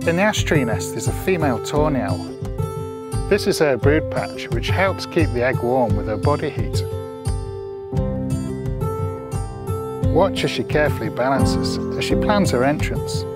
In the ash tree nest is a female tawny owl. This is her brood patch, which helps keep the egg warm with her body heat. Watch as she carefully balances as she plans her entrance.